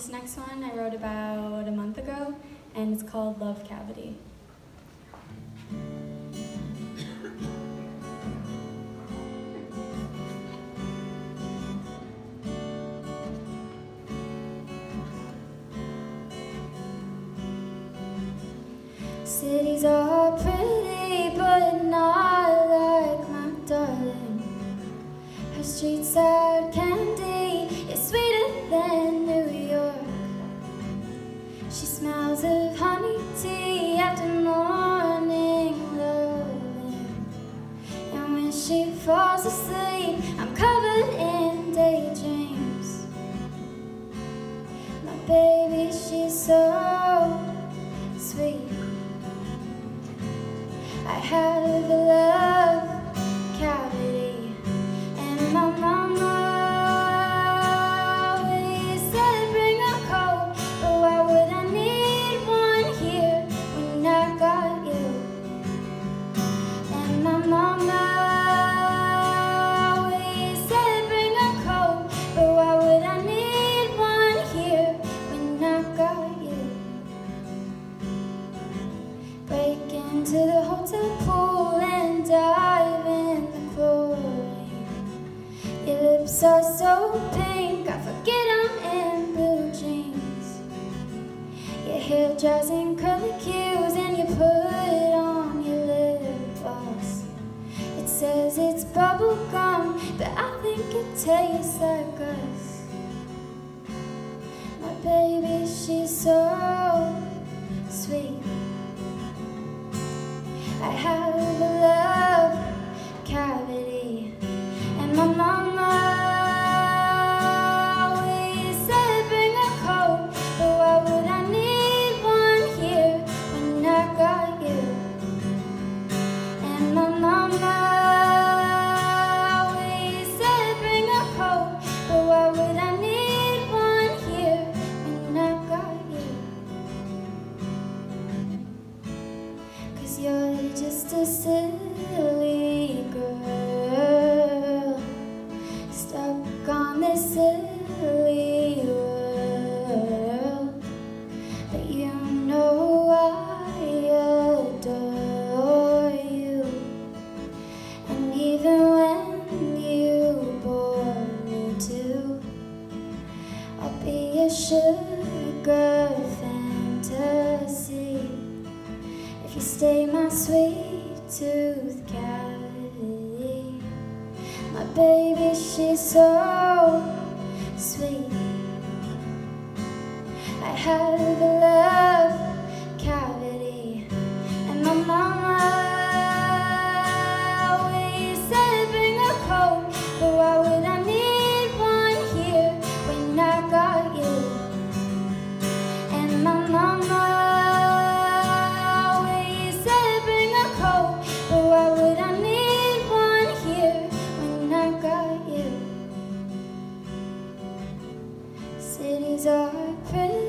This next one I wrote about a month ago, and it's called Love Cavity. Cities are pretty, but not like my darling. Her streets are candy, it's sweeter than New York. She smells of honey tea after morning loving, and when she falls asleep, I'm covered in daydreams. My baby, she's so sweet. I have a love cavity, and my mama always said bring a coat, but why would I need one here when I got you? And my mama always said bring a coat, but why would I need one here when I got you? Break into the hotel pool and dive in the chlorine. Your lips are so pink, I forget I'm in blue jeans. Your hair dries in curly cues and you put on your lip gloss. It says it's bubble gum, but I think it tastes like us. My baby, she's so sweet. I have a love cavity, and my mama always said bring a coat, but why would I need one here when I got you? And my mama always said bring a coat, but why would I need one here when I got you? 'Cause you're just a silly girl, stuck on this silly world. But you know I adore you, and even when you bore me to, I'll be a sugar fantasy if you stay my sweet tooth cavity. My baby, she's so sweet. I have a love cavity, and my mama always said bring a coat, but why would I need one here when I got you? And my mama cities are pretty,